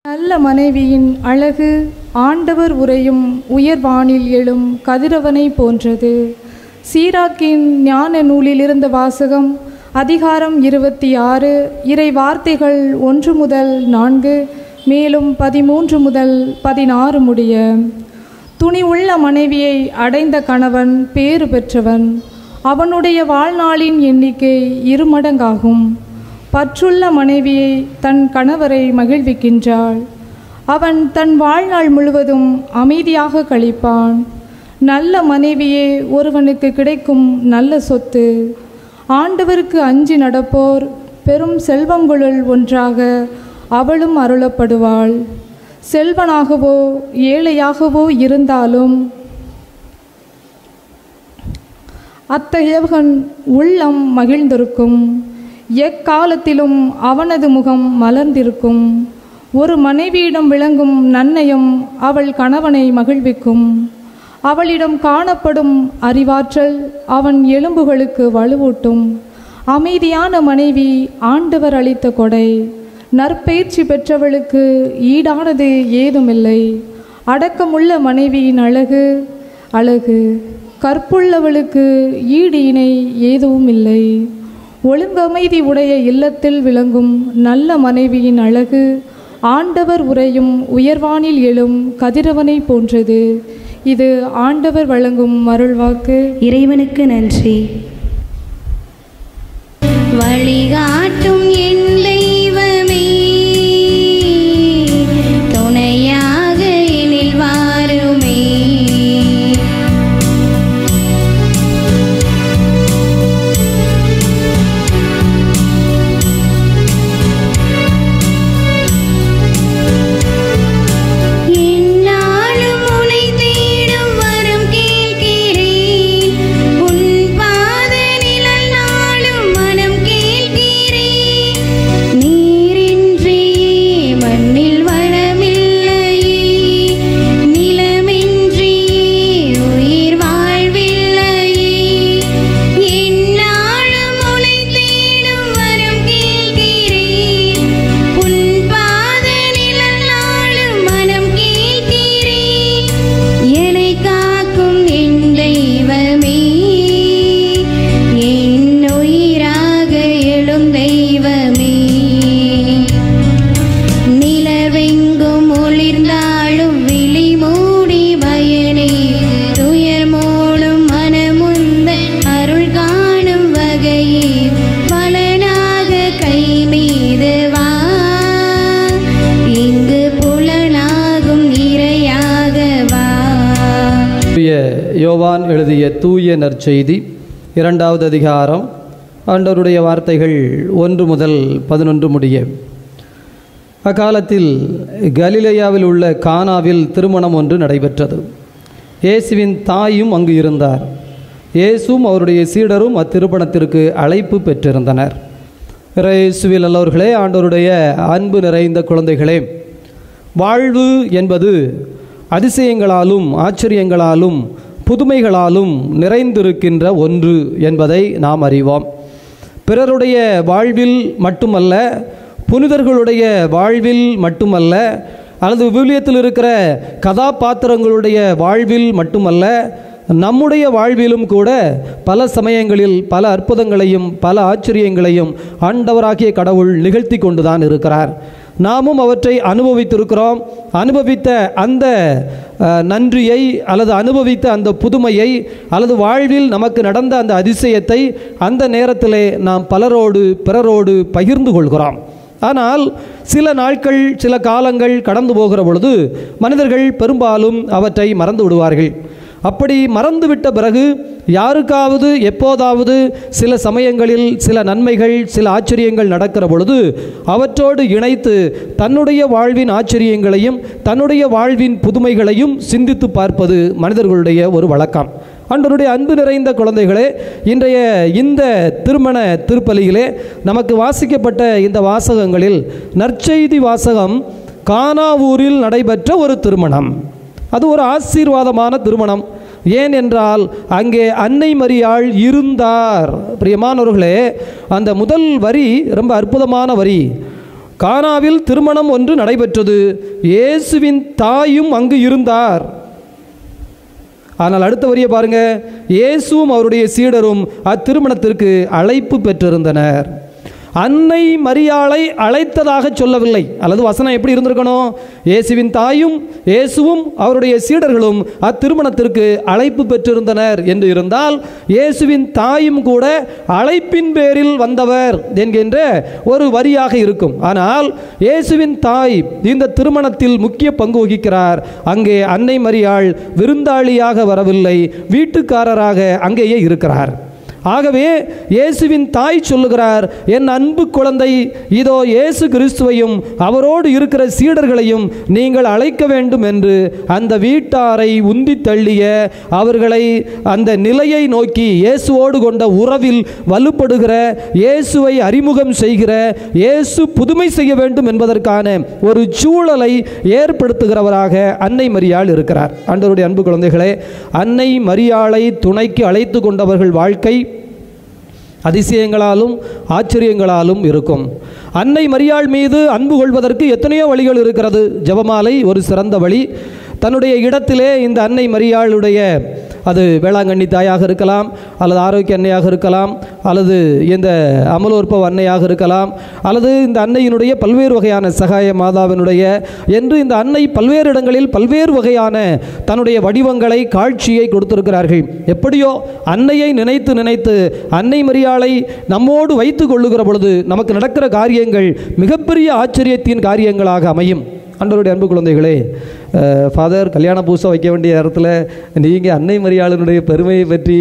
நல்ல மனைவியின் அழகு ஆண்டவர் உரையும் உயர்வானில் எழும் கதிரவனை போன்றது. சீராக்கின் ஞான நூலிலிருந்த வாசகம். அதிகாரம் 26, இறை வார்த்தைகள் 1 முதல் 4, மேலும் 13 முதல் 16 முடிய. துணி உள்ள மனைவியை அடைந்த கணவன் பேறு பெற்றவன். அவனுடைய வாழ்நாளின் எண்ணிக்கை 2 மடங்காகும். பற்றுள்ள மனைவியை தன் கணவரை மகிழ்விக்கின்றாள். அவன் தன் வாழ்நாள் முழுவதும் அமைதியாக கழிப்பான். நல்ல மனைவியே ஒருவனுக்கு கிடைக்கும் நல்ல சொத்து. ஆண்டவருக்கு அஞ்சி நடப்போர் பெரும் செல்வங்களுள் ஒன்றாக அவளும் அருளப்படுவாள். செல்வனாகவோ ஏழையாகவோ இருந்தாலும் அத்தகையவன் உள்ளம் மகிழ்ந்திருக்கும். எக்காலத்திலும் அவனது முகம் மலர்ந்திருக்கும். ஒரு மனைவியிடம் விளங்கும் நன்னயம் அவள் கணவனை மகிழ்விக்கும். அவளிடம் காணப்படும் அறிவாற்றல் அவன் எலும்புகளுக்கு வலுவூட்டும். அமைதியான மனைவி ஆண்டவர் அளித்த கொடை. நற்பயிற்சி பெற்றவளுக்கு ஈடானது ஏதுமில்லை. அடக்கமுள்ள மனைவியின் அழகு கற்புள்ளவளுக்கு ஈடு இணை ஏதுவும் இல்லை. ஒழுங்கமைதி உடைய இல்லத்தில் விளங்கும் நல்ல மனைவியின் அழகு ஆண்டவர் உரையும் உயர்வானில் எழும் கதிரவனை போன்றது. இது ஆண்டவர் வழங்கும் அருள்வாக்கு. இறைவனுக்கு நன்றி. வழிகாட்டும் என் தெய்வமே, துணையாக எனில் வாருமே. யோவான் எழுதிய தூய நற்செய்தி 2வது அதிகாரம். ஆண்டவருடைய வார்த்தைகள் 1 முதல் 11 முடிய. அக்காலத்தில் கலிலேயாவில் உள்ள கானாவில் திருமணம் ஒன்று நடைபெற்றது. இயேசுவின் தாயும் அங்கு இருந்தார். இயேசுவும் அவருடைய சீடரும் அத்திருமணத்திற்கு அழைப்பு பெற்றிருந்தனர். இயேசுவில் நல்லவர்களே, ஆண்டவருடைய அன்பு நிறைந்த குழந்தைகளே, வாழ்வு என்பது அதிசயங்களாலும் ஆச்சரியங்களாலும் புதுமைகளாலும் நிறைந்திருக்கின்ற ஒன்று என்பதை நாம் அறிவோம். பிறருடைய வாழ்வில் மட்டுமல்ல, புனிதர்களுடைய வாழ்வில் மட்டுமல்ல, அல்லது விவிலியத்தில் இருக்கிற கதாபாத்திரங்களுடைய வாழ்வில் மட்டுமல்ல, நம்முடைய வாழ்விலும் கூட பல சமயங்களில் பல அற்புதங்களையும் பல ஆச்சரியங்களையும் ஆண்டவராகிய கடவுள் நிகழ்த்தி கொண்டுதான் இருக்கிறார். நாமும் அவற்றை அனுபவித்திருக்கிறோம். அனுபவித்த அந்த நன்றியை அல்லது அனுபவித்த அந்த புதுமையை அல்லது வாழ்வில் நமக்கு நடந்த அந்த அதிசயத்தை அந்த நேரத்திலே நாம் பிறரோடு பகிர்ந்து கொள்கிறோம். ஆனால் சில நாட்கள் சில காலங்கள் கடந்து போகிற பொழுது மனிதர்கள் பெரும்பாலும் அவற்றை மறந்து விடுவார்கள். அப்படி மறந்துவிட்ட பிறகு யாருக்காவது எப்போதாவது சில சமயங்களில் சில நன்மைகள் சில ஆச்சரியங்கள் நடக்கிற பொழுது அவற்றோடு இணைத்து தன்னுடைய வாழ்வின் ஆச்சரியங்களையும் தன்னுடைய வாழ்வின் புதுமைகளையும் சிந்தித்து பார்ப்பது மனிதர்களுடைய ஒரு வழக்கம். ஆண்டவருடைய அன்பு நிறைந்த குழந்தைகளே, இன்றைய இந்த திருமண திருப்பலியிலே நமக்கு வாசிக்கப்பட்ட இந்த வாசகங்களில் நற்செய்தி வாசகம் கானா ஊரில் நடைபெற்ற ஒரு திருமணம். அது ஒரு ஆசீர்வாதமான திருமணம். ஏன் என்றால் அங்கே அன்னை மரியாள் இருந்தார். பிரியமானவர்களே, அந்த முதல் வரி ரொம்ப அற்புதமான வரி. கானாவில் திருமணம் ஒன்று நடைபெற்றது. இயேசுவின் தாயும் அங்கு இருந்தார். ஆனால் அடுத்த வரியை பாருங்க, இயேசுவும் அவருடைய சீடரும் அத்திருமணத்திற்கு அழைப்பு பெற்றிருந்தனர். அன்னை மரியாளை அழைத்ததாக சொல்லவில்லை. அல்லது வசனம் எப்படி இருந்திருக்கணும்? இயேசுவின் தாயும் இயேசுவும் அவருடைய சீடர்களும் அத்திருமணத்திற்கு அழைப்பு பெற்றிருந்தனர் என்று இருந்தால், இயேசுவின் தாயும் கூட அழைப்பின் பேரில் வந்தவர் என்கின்ற ஒரு வரியாக இருக்கும். ஆனால் இயேசுவின் தாய் இந்த திருமணத்தில் முக்கிய பங்கு வகிக்கிறார். அங்கே அன்னை மரியாள் விருந்தாளியாக வரவில்லை, வீட்டுக்காரராக அங்கேயே இருக்கிறார். ஆகவே இயேசுவின் தாய் சொல்லுகிறார், என் அன்பு குழந்தை, இதோ இயேசு கிறிஸ்துவையும் அவரோடு இருக்கிற சீடர்களையும் நீங்கள் அழைக்க வேண்டும் என்று அந்த வீட்டாரை உந்தி தள்ளிய, அவர்களை அந்த நிலையை நோக்கி இயேசுவோடு கொண்ட உறவில் வலுப்படுகிற, இயேசுவை அறிமுகம் செய்கிற, இயேசு புதுமை செய்ய வேண்டும் என்பதற்கான ஒரு சூழலை ஏற்படுத்துகிறவராக அன்னை மரியாள் இருக்கிறார். ஆண்டவருடைய அன்பு குழந்தைகளே, அன்னை மரியாளை துணைக்கு அழைத்து கொண்டவர்கள் வாழ்க்கை அதிசயங்களாலும் ஆச்சரியங்களாலும் இருக்கும். அன்னை மரியாள் மீது அன்பு கொள்வதற்கு எத்தனையோ வழிகள் இருக்கிறது. ஜெபமாலை ஒரு சிறந்த வழி. தன்னுடைய இடத்திலே இந்த அன்னை மரியாளுடைய, அது வேளாங்கண்ணி தாயாக இருக்கலாம், அல்லது ஆரோக்கிய அன்னையாக இருக்கலாம், அல்லது இந்த அமலோற்பவ அன்னையாக இருக்கலாம், அல்லது இந்த அன்னையினுடைய பல்வேறு வகையான சகாய மாதாவினுடைய என்று இந்த அன்னை பல்வேறு இடங்களில் பல்வேறு வகையான தன்னுடைய வடிவங்களை, காட்சியை கொடுத்திருக்கிறார்கள். எப்படியோ அன்னையை நினைத்து நினைத்து அன்னை மரியாளை நம்மோடு வைத்து கொள்ளுகிற பொழுது நமக்கு நடக்கிற காரியங்கள் மிகப்பெரிய ஆச்சரியத்தின் காரியங்களாக அமையும். ஆண்டவருடைய அன்பு குழந்தைகளே, ஃபாதர் கல்யாண பூசை வைக்க வேண்டிய இடத்துல நீங்கள் அன்னை மரியாளினுடைய பெருமையை பற்றி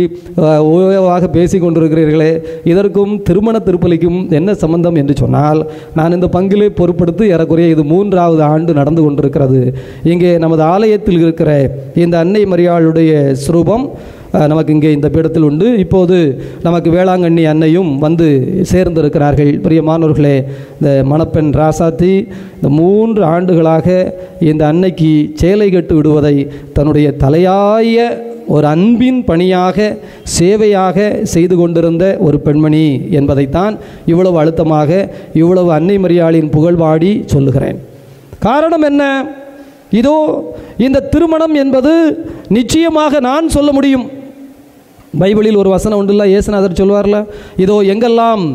ஓய்வாக பேசி கொண்டிருக்கிறீர்களே, இதற்கும் திருமண திருப்பலிக்கும் என்ன சம்பந்தம் என்று சொன்னால், நான் இந்த பங்கிலே பொறுப்படுத்தி ஏறக்குறைய இது 3வது ஆண்டு நடந்து கொண்டிருக்கிறது. இங்கே நமது ஆலயத்தில் இருக்கிற இந்த அன்னை மரியாளுடைய ஸ்ரூபம் நமக்கு இங்கே இந்த பீடத்தில் உண்டு. இப்போது நமக்கு வேளாங்கண்ணி அன்னையும் வந்து சேர்ந்திருக்கிறார்கள். பிரியமானவர்களே, இந்த மணப்பெண் ராசாத்தி இந்த 3 ஆண்டுகளாக இந்த அன்னைக்கு சேலை கட்டு விடுவதை தன்னுடைய தலையாய ஒரு அன்பின் பணியாக, சேவையாக செய்து கொண்டிருந்த ஒரு பெண்மணி என்பதைத்தான் இவ்வளவு அழுத்தமாக, இவ்வளவு அன்னை மரியாளின் புகழ்பாடி சொல்லுகிறேன். காரணம் என்ன? இதோ இந்த திருமணம் என்பது நிச்சயமாக நான் சொல்ல முடியும். பைபிளில் ஒரு வசனம் உண்டுல்ல, இயேசுநாதர் சொல்வார்ல, இதோ எங்கெல்லாம்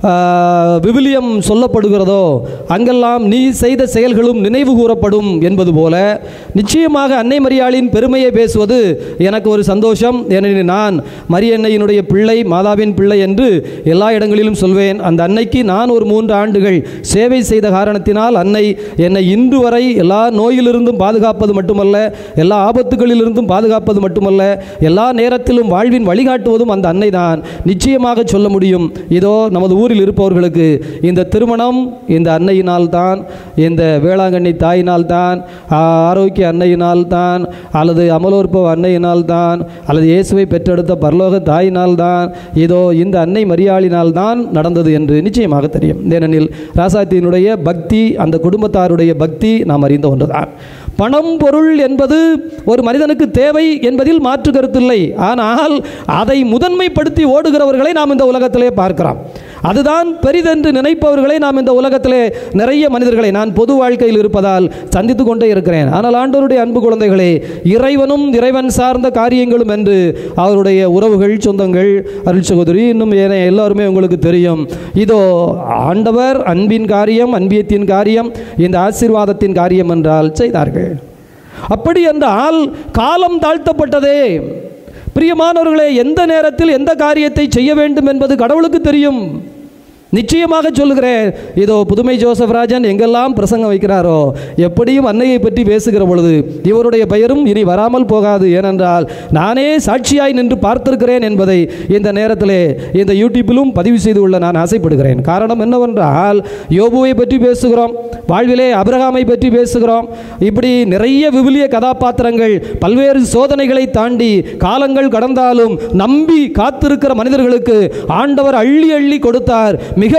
விவிலியம் சொல்லப்படுகிறதோ அங்கெல்லாம் நீ செய்த செயல்களும் நினைவு கூறப்படும் என்பது போல, நிச்சயமாக அன்னை மரியாளின் பெருமையை பேசுவது எனக்கு ஒரு சந்தோஷம். ஏனெனில் நான் மரியன்னையினுடைய பிள்ளை, மாதாவின் பிள்ளை என்று எல்லா இடங்களிலும் சொல்வேன். அந்த அன்னைக்கு நான் ஒரு 3 ஆண்டுகள் சேவை செய்த காரணத்தினால் அன்னை என்னை இன்று வரை எல்லா நோயிலிருந்தும் பாதுகாப்பது மட்டுமல்ல, எல்லா ஆபத்துகளிலிருந்தும் பாதுகாப்பது மட்டுமல்ல, எல்லா நேரத்திலும் வாழ்வின் வழிகாட்டுவதும் அந்த அன்னை தான். நிச்சயமாக சொல்ல முடியும், இதோ நமது ஊரில் இருப்பவர்களுக்கு இந்த திருமணம் இந்த அன்னையினால் தான், இந்த வேளாங்கண்ணி தாயினால் தான், ஆரோக்கிய அன்னையினால் தான், அல்லது அமலோற்பவ அன்னையினால் தான், அல்லது இயேசுவை பெற்றெடுத்த பரலோக தாயினால் தான், இதோ இந்த அன்னை மரியாளினால் தான் நடந்தது என்று நிச்சயமாக தெரியும். ஏனெனில் ராசாத்தியினுடைய பக்தி, அந்த குடும்பத்தாருடைய பக்தி நாம் அறிந்த ஒன்றுதான். பணம் பொருள் என்பது ஒரு மனிதனுக்கு தேவை என்பதில் மாற்று கருத்தில்லை. ஆனால் அதை முதன்மைப்படுத்தி ஓடுகிறவர்களை நாம் இந்த உலகத்திலே பார்க்கிறோம். அதுதான் பெரிதென்று நினைப்பவர்களை நாம் இந்த உலகத்திலே நிறைய மனிதர்களை நான் பொது வாழ்க்கையில் இருப்பதால் சந்தித்து கொண்டே இருக்கிறேன். ஆனால் ஆண்டவருடைய அன்பு குழந்தைகளே, இறைவனும் இறைவன் சார்ந்த காரியங்களும் என்று அவருடைய உறவுகள், சொந்தங்கள், அருள் சகோதரி, இன்னும் எல்லாருமே உங்களுக்கு தெரியும். இதோ ஆண்டவர் அன்பின் காரியம், அன்பியத்தின் காரியம், இந்த ஆசீர்வாதத்தின் காரியம் என்றால் செய்தார்கள். அப்படி என்றால் காலம் தாழ்த்தப்பட்டதே. பிரியமானவர்களே, எந்த நேரத்தில் எந்த காரியத்தை செய்ய வேண்டும் என்பது கடவுளுக்கு தெரியும். நிச்சயமாக சொல்லுகிறேன், இதோ புதுமை ஜோசப் ராஜன் எங்கெல்லாம் பிரசங்கம் வைக்கிறாரோ, எப்படியும் அன்னையை பற்றி பேசுகிற பொழுது இவருடைய பெயரும் இனி வராமல் போகாது. ஏனென்றால் நானே சாட்சியாய் நின்று பார்த்திருக்கிறேன் என்பதை இந்த நேரத்திலே இந்த யூடியூப்பிலும் பதிவு செய்து கொள்ள நான் ஆசைப்படுகிறேன். காரணம் என்னவென்றால், யோபுவை பற்றி பேசுகிறோம், வாழ்விலே ஆபிரகாமை பற்றி பேசுகிறோம். இப்படி நிறைய விவிலிய கதாபாத்திரங்கள் பல்வேறு சோதனைகளை தாண்டி காலங்கள் கடந்தாலும் நம்பி காத்திருக்கிற மனிதர்களுக்கு ஆண்டவர் அள்ளி அள்ளி கொடுத்தார், மிக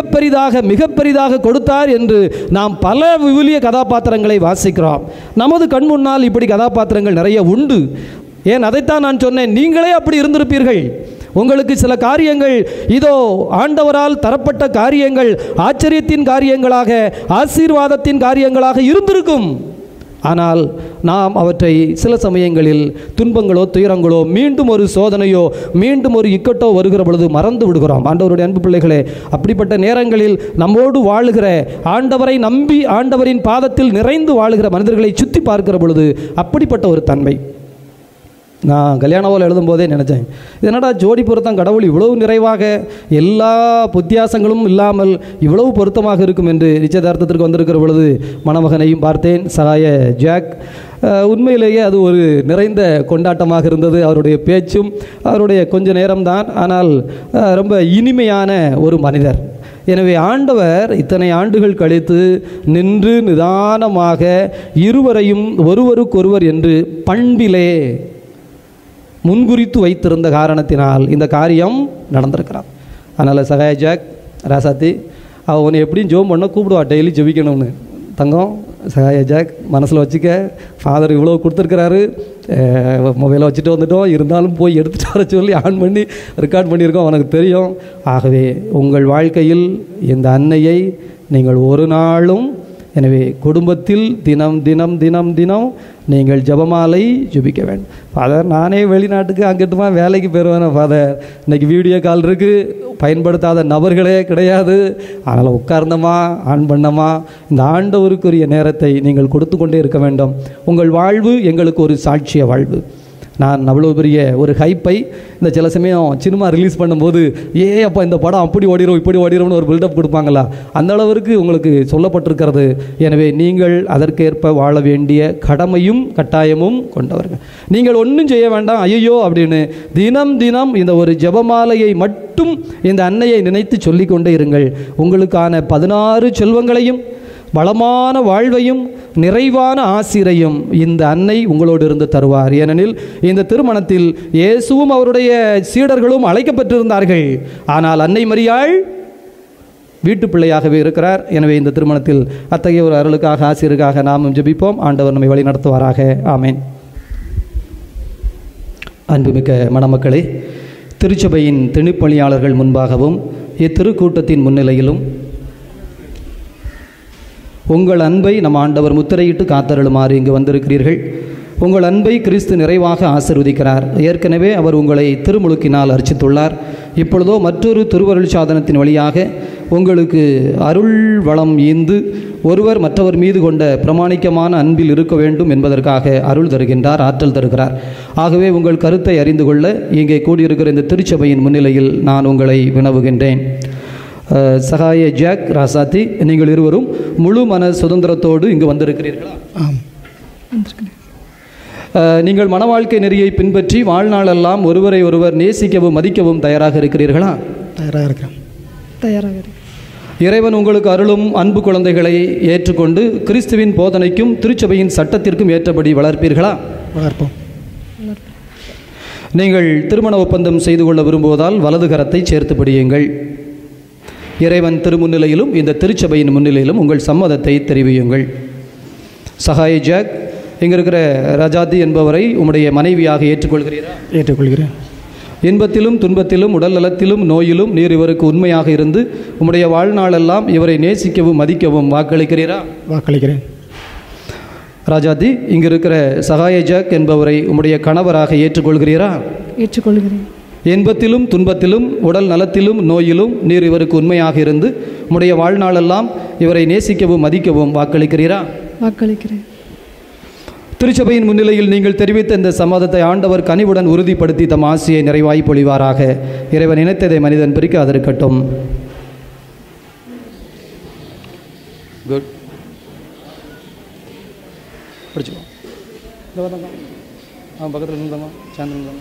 பெரிதாக கொடுத்தார் என்று நாம் பல விவிலிய கதாபாத்திரங்களை வாசிக்கிறோம். நமது கண் முன்னால் இப்படி கதாபாத்திரங்கள் நிறைய உண்டு. ஏன், அதைத்தான் நான் சொன்னேன், நீங்களே அப்படி இருந்திருப்பீர்கள். உங்களுக்கு சில காரியங்கள் இதோ ஆண்டவரால் தரப்பட்ட காரியங்கள் ஆச்சரியத்தின் காரியங்களாக, ஆசீர்வாதத்தின் காரியங்களாக இருந்திருக்கும். ஆனால் நாம் அவற்றை சில சமயங்களில் துன்பங்களோ துயரங்களோ மீண்டும் ஒரு சோதனையோ மீண்டும் ஒரு இக்கட்டோ வருகிற பொழுது மறந்து விடுகிறோம். ஆண்டவருடைய அன்பு பிள்ளைகளே, அப்படிப்பட்ட நேரங்களில் நம்மோடு வாழுகிற, ஆண்டவரை நம்பி ஆண்டவரின் பாதத்தில் நிறைந்து வாழுகிற மனிதர்களை சுற்றி பார்க்கிற பொழுது அப்படிப்பட்ட ஒரு தன்மை. நான் கல்யாணவில் எழுதும்போதே நினச்சேன், இது என்னடா ஜோடி பொருத்தம், கடவுள் இவ்வளவு நிறைவாக எல்லா வித்தியாசங்களும் இல்லாமல் இவ்வளவு பொருத்தமாக இருக்கும் என்று நிச்சயதார்த்தத்திற்கு வந்திருக்கிற பொழுது மணமகனையும் பார்த்தேன், சகாய ஜாக். உண்மையிலேயே அது ஒரு நிறைந்த கொண்டாட்டமாக இருந்தது. அவருடைய பேச்சும் அவருடைய கொஞ்ச நேரம்தான், ஆனால் ரொம்ப இனிமையான ஒரு மனிதர். எனவே ஆண்டவர் இத்தனை ஆண்டுகள் கழித்து நின்று நிதானமாக இருவரையும் ஒருவருக்கொருவர் என்று பண்பிலே முன்குறித்து வைத்திருந்த காரணத்தினால் இந்த காரியம் நடந்திருக்கிறார். அதனால் சகாய ஜாக், ராசாத்தி, அவன் உன்னை எப்படியும் ஜோம் பண்ண கூப்பிடுவா, டெய்லி ஜெபிக்கணும்னு. தங்கம், சகாய ஜாக் மனசில் வச்சுக்க, ஃபாதர் இவ்வளோ கொடுத்துருக்கிறாரு, மொபைலை வச்சுட்டு வந்துட்டோம், இருந்தாலும் போய் எடுத்துகிட்டு வர சொல்லி ஆன் பண்ணி ரெக்கார்ட் பண்ணியிருக்கோம், அவனுக்கு தெரியும். ஆகவே உங்கள் வாழ்க்கையில் இந்த அன்னையை நீங்கள் ஒரு நாளும், எனவே குடும்பத்தில் தினம் தினம் தினம் தினம் நீங்கள் ஜெபமாலை ஜெபிக்க வேண்டும். ஃபாதர், நானே வெளிநாட்டுக்கு அங்கிட்டுமா வேலைக்கு போயிடுவேன் ஃபாதர், இன்றைக்கி வீடியோ கால் இருக்குது, பயன்படுத்தாத நபர்களே கிடையாது, அதனால் உட்கார்ந்தமா ஆன் பண்ணமா இந்த ஆண்டவருக்குரிய நேரத்தை நீங்கள் கொடுத்து கொண்டே இருக்க வேண்டும். உங்கள் வாழ்வு எங்களுக்கு ஒரு சாட்சிய வாழ்வு. நான் அவ்வளோ பெரிய ஒரு ஹைப்பை இந்த சில சமயம் சினிமா ரிலீஸ் பண்ணும்போது, அப்போ இந்த படம் அப்படி ஓடிடும் இப்படி ஓடிடும்னு ஒரு பில்டப் கொடுப்பாங்களா, அந்த அளவிற்கு உங்களுக்கு சொல்லப்பட்டிருக்கிறது. எனவே நீங்கள் அதற்கேற்ப வாழ வேண்டிய கடமையும் கட்டாயமும் கொண்டவர்கள். நீங்கள் ஒன்றும் செய்ய வேண்டாம், ஐயோ அப்படின்னு தினம் தினம் இந்த ஒரு ஜெபமாலையை மட்டும் இந்த அன்னையை நினைத்து சொல்லிக்கொண்டே இருங்கள். உங்களுக்கான 16 செல்வங்களையும் வளமான வாழ்வையும் நிறைவான ஆசிரையும் இந்த அன்னை உங்களோடு இருந்து தருவார். ஏனெனில் இந்த திருமணத்தில் இயேசுவும் அவருடைய சீடர்களும் அழைக்கப்பட்டிருந்தார்கள். ஆனால் அன்னை மரியாள் வீட்டு பிள்ளையாகவே இருக்கிறார். எனவே இந்த திருமணத்தில் அத்தகைய ஒரு அருளுக்காக, ஆசிரியருக்காக நாமும் ஜெபிப்போம். ஆண்டவர் நம்மை வழி நடத்துவாராக. ஆமேன். அன்புமிக்க மணமக்களே, திருச்சபையின் திணிப்பணியாளர்கள் முன்பாகவும் இத்திருக்கூட்டத்தின் முன்னிலையிலும் உங்கள் அன்பை நம் ஆண்டவர் முத்திரையிட்டு காத்தருளுமாறு இங்கு வந்திருக்கிறீர்கள். உங்கள் அன்பை கிறிஸ்து நிறைவாக ஆசீர்வதிக்கிறார். ஏற்கனவே அவர் உங்களை திருமுழுக்கினால் அர்ச்சித்துள்ளார். இப்பொழுதோ மற்றொரு திருவருள் சாதனத்தின் வழியாக உங்களுக்கு அருள் வளம் ஈந்து ஒருவர் மற்றவர் மீது கொண்ட பிரமாணிக்கமான அன்பில் இருக்க வேண்டும் என்பதற்காக அருள் தருகின்றார், ஆற்றல் தருகிறார். ஆகவே உங்கள் கருத்தை அறிந்து கொள்ள இங்கே கூடியிருக்கிற இந்த திருச்சபையின் முன்னிலையில் நான் உங்களை வினவுகின்றேன். சகாய ஜாக், ராசாத்தி, நீங்கள் இருவரும் முழு மன சுதந்திரத்தோடு இங்கு வந்திருக்கிறீர்களா? நீங்கள் மன வாழ்க்கை நெறியை பின்பற்றி வாழ்நாளெல்லாம் ஒருவரை ஒருவர் நேசிக்கவும் மதிக்கவும் தயாராக இருக்கிறீர்களா? தயாராக இருக்கிறேன். தயாராக இருக்கிறேன். இறைவன் உங்களுக்கு அருளும் அன்பு குழந்தைகளை ஏற்றுக்கொண்டு கிறிஸ்துவின் போதனைக்கும் திருச்சபையின் சட்டத்திற்கும் ஏற்றபடி வளர்ப்பீர்களா? வளர்ப்போம். நீங்கள் திருமண ஒப்பந்தம் செய்து கொள்ள விரும்புவதால் வலது கரத்தை சேர்த்து பிடியுங்கள். இறைவன் திருமுன்னிலையிலும் இந்த திருச்சபையின் முன்னிலையிலும் உங்கள் சம்மதத்தை தெரிவியுங்கள். சகாய ஜாக், இங்கே இருக்கிற ரஜாதி என்பவரை உம்முடைய மனைவியாக ஏற்றுக்கொள்கிறீரா? ஏற்றுக்கொள்கிறேன். இன்பத்திலும் துன்பத்திலும் உடல் நலத்திலும் நோயிலும் நீர் இவருக்கு உண்மையாக இருந்து உம்முடைய வாழ்நாளெல்லாம் இவரை நேசிக்கவும் மதிக்கவும் வாக்களிக்கிறீரா? வாக்களிக்கிறேன். ராஜாதி, இங்கே இருக்கிற சகாய ஜாக் என்பவரை உம்முடைய கணவராக ஏற்றுக்கொள்கிறீரா? ஏற்றுக்கொள்கிறேன். இன்பத்திலும் துன்பத்திலும் உடல் நலத்திலும் நோயிலும் நீர் இவருக்கு உண்மையாக இருந்து உம்முடைய வாழ்நாளெல்லாம் இவரை நேசிக்கவும் மதிக்கவும் வாக்களிக்கிறீரா? வாக்களிக்கிறேன். திருச்சபையின் முன்னிலையில் நீங்கள் தெரிவித்த இந்த சம்மதத்தை ஆண்டவர் கனிவுடன் உறுதிப்படுத்தி தம் ஆசியை நிறைவாய் பொழிவாராக. இறைவன் இணைத்ததை மனிதன் பிரிக்காதிருக்கட்டும். குட். படிச்சுக்கோ. பக்கத்தில் இருந்தாங்க சேர்ந்து இருந்தாங்க.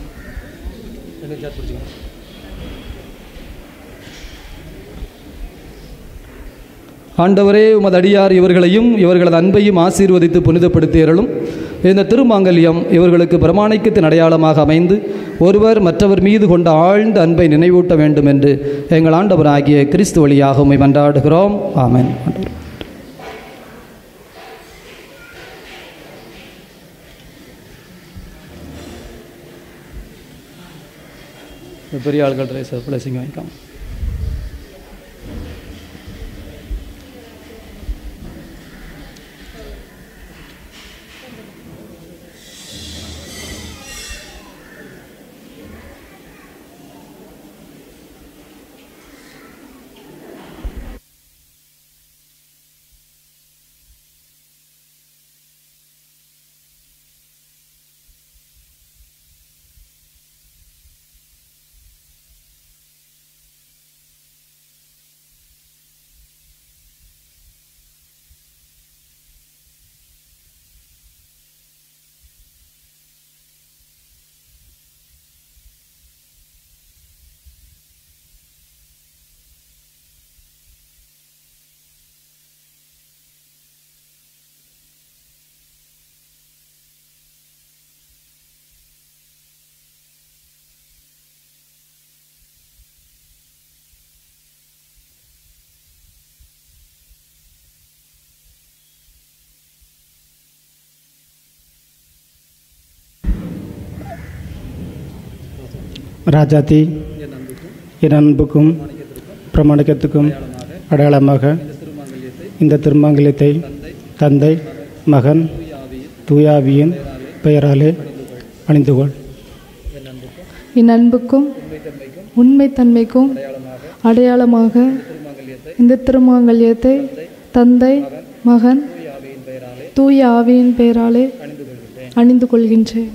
ஆண்டவரே, உமது அடியார் இவர்களையும் இவர்களது அன்பையும் ஆசீர்வதித்து புனிதப்படுத்தியருளும். இந்த திருமாங்கல்யம் இவர்களுக்கு பிரமாணிக்கத்தின் அடையாளமாக அமைந்து ஒருவர் மற்றவர் மீது கொண்ட ஆழ்ந்த அன்பை நினைவூட்ட வேண்டும் என்று எங்கள் ஆண்டவராகிய கிறிஸ்து வழியாக உம்மை மன்றாடுகிறோம். ஆமென். பெரிய ஆள்கள் பிளஸிங் வாங்கிக்கலாம். ராஜாத்தி என் அன்புக்கும் பிரமாணிக்கத்துக்கும் அடையாளமாக இந்த திருமாங்கல்யத்தை தந்தை மகன் தூயாவியின் பெயராலே அணிந்துகொள். என் அன்புக்கும் உண்மைத்தன்மைக்கும் அடையாளமாக இந்த திருமாங்கல்யத்தை தந்தை மகன் தூய ஆவியின் பெயராலே அணிந்து கொள்கின்றேன்.